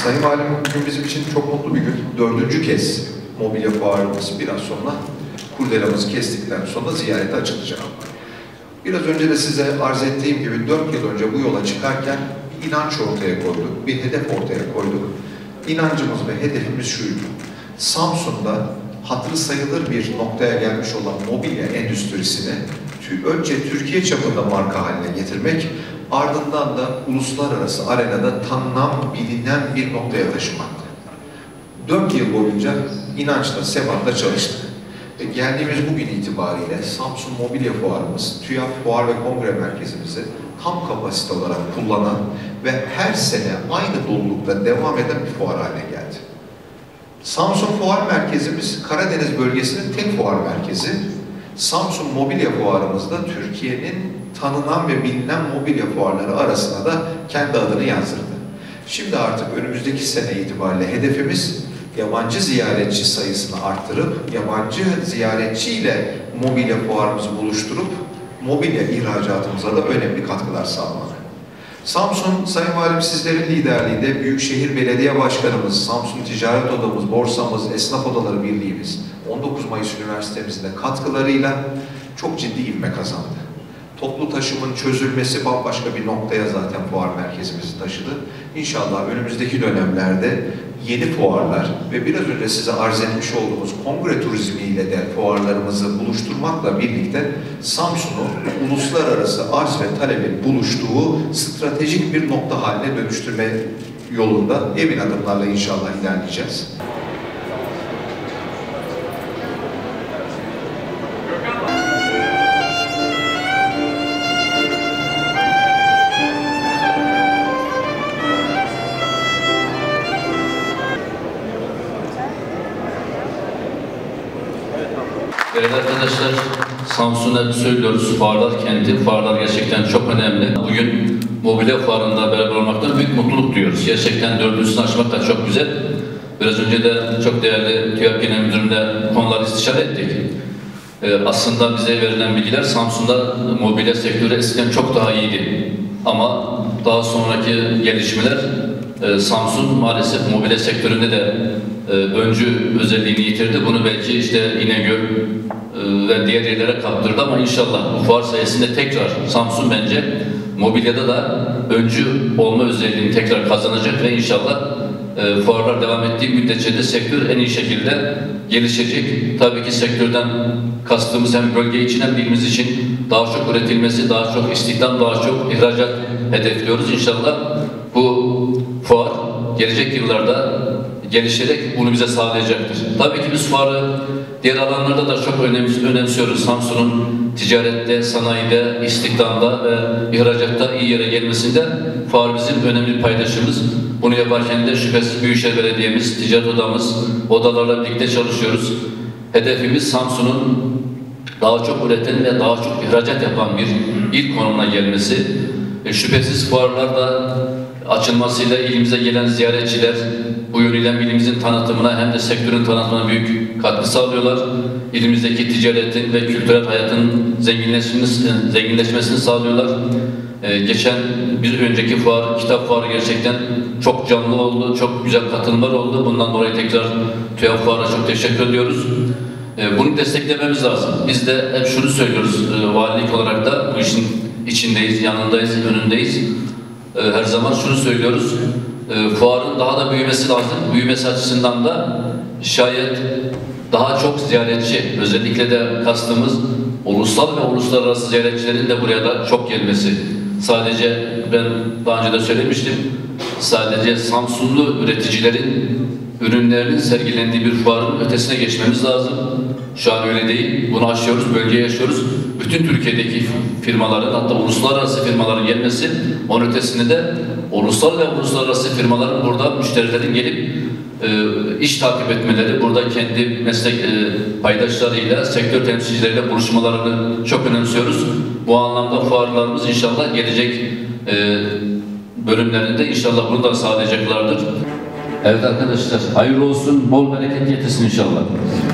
Sayın Valim, bugün bizim için çok mutlu bir gün. 4. kez mobilya fuarımız biraz sonra kurdelamızı kestikten sonra ziyarete açılacak. Biraz önce de size arz ettiğim gibi 4 yıl önce bu yola çıkarken bir inanç ortaya koyduk, bir hedef ortaya koyduk. İnancımız ve hedefimiz şuydu: Samsun'da hatırı sayılır bir noktaya gelmiş olan mobilya endüstrisini önce Türkiye çapında marka haline getirmek, ardından da uluslararası arenada tanınan, bilinen bir noktaya taşımaktı. 4 yıl boyunca inançla, sebatla çalıştık. Geldiğimiz bugün itibariyle Samsun Mobilya Fuarımız, TÜYAP Fuar ve Kongre Merkezimizi tam kapasite olarak kullanan ve her sene aynı dolulukta devam eden bir fuar haline geldi. Samsun Fuar Merkezimiz, Karadeniz bölgesinin tek fuar merkezi. Samsun Mobilya Fuarımızda Türkiye'nin tanınan ve bilinen mobilya fuarları arasına da kendi adını yazdırdı. Şimdi artık önümüzdeki sene itibariyle hedefimiz yabancı ziyaretçi sayısını arttırıp, yabancı ziyaretçiyle mobilya fuarımızı buluşturup, mobilya ihracatımıza da önemli katkılar sağlamak. Samsun, Sayın Valim sizlerin liderliğinde Büyükşehir Belediye Başkanımız, Samsun Ticaret Odamız, Borsamız, Esnaf Odaları Birliğimiz, 19 Mayıs Üniversitemizin de katkılarıyla çok ciddi ivme kazandı. Toplu taşımın çözülmesi bambaşka bir noktaya zaten fuar merkezimizi taşıdı. İnşallah önümüzdeki dönemlerde yeni fuarlar ve biraz önce size arz etmiş olduğumuz kongre turizmiyle de fuarlarımızı buluşturmakla birlikte Samsun'u uluslararası arz ve talebin buluştuğu stratejik bir nokta haline dönüştürme yolunda emin adımlarla inşallah ilerleyeceğiz. Evet arkadaşlar, Samsun'a hep söylüyoruz, fuarlar kenti, fuarlar gerçekten çok önemli. Bugün mobilya fuarında beraber olmaktan büyük mutluluk duyuyoruz. Gerçekten 4.'sünü açmak da çok güzel. Biraz önce de çok değerli TÜYAP Genel Müdürümle konuları istişare ettik. Aslında bize verilen bilgiler Samsun'da mobilya sektörü eskiden çok daha iyiydi. Ama daha sonraki gelişmeler Samsun maalesef mobilya sektöründe de öncü özelliğini yitirdi. Bunu belki işte İnegöl ve diğer yerlere kaptırdı ama inşallah bu fuar sayesinde tekrar Samsun bence mobilyada da öncü olma özelliğini tekrar kazanacak ve inşallah fuarlar devam ettiği müddetçe de sektör en iyi şekilde gelişecek. Tabii ki sektörden kastımız hem bölge için hem ilimiz için daha çok üretilmesi, daha çok istihdam, daha çok ihracat hedefliyoruz. İnşallah bu fuar gelecek yıllarda gelişerek bunu bize sağlayacaktır. Tabii ki biz fuarı diğer alanlarda da çok önemsiyoruz. Samsun'un ticarette, sanayide, istihdamda ve ihracatta iyi yere gelmesinde fuar bizim önemli bir paydaşımız. Bunu yaparken de şüphesiz Büyükşehir Belediye'miz, Ticaret Odamız, odalarla birlikte çalışıyoruz. Hedefimiz Samsun'un daha çok üreten ve daha çok ihracat yapan bir il konumuna gelmesi. Şüphesiz fuarlarda açılmasıyla ilimize gelen ziyaretçiler bu yönüyle ilimizin tanıtımına hem de sektörün tanıtımına büyük katkı sağlıyorlar. İlimizdeki ticaretin ve kültürel hayatın zenginleşmesini sağlıyorlar. Geçen bir önceki fuar, kitap fuarı gerçekten çok canlı oldu, çok güzel katılımlar oldu. Bundan dolayı tekrar TÜYAP Fuar'a çok teşekkür ediyoruz. Bunu desteklememiz lazım. Biz de hep şunu söylüyoruz, valilik olarak da bu işin içindeyiz, yanındayız, önündeyiz. Her zaman şunu söylüyoruz, fuarın daha da büyümesi lazım. Büyümesi açısından da şayet daha çok ziyaretçi, özellikle de kastımız ulusal ve uluslararası ziyaretçilerin de buraya da çok gelmesi. Sadece ben daha önce de söylemiştim, sadece Samsunlu üreticilerin ürünlerinin sergilendiği bir fuarın ötesine geçmemiz lazım. Şu an öyle değil. Bunu aşıyoruz, bölgeye yaşıyoruz. Bütün Türkiye'deki firmaların, hatta uluslararası firmaların gelmesi, onun ötesinde de ulusal ve uluslararası firmaların burada müşterilerin gelip iş takip etmeleri, burada kendi meslek paydaşlarıyla, sektör temsilcileriyle buluşmalarını çok önemsiyoruz. Bu anlamda fuarlarımız inşallah gelecek bölümlerinde inşallah bunu da sağlayacaklardır. Evet arkadaşlar, hayırlı olsun, bol bereket getirsin inşallah.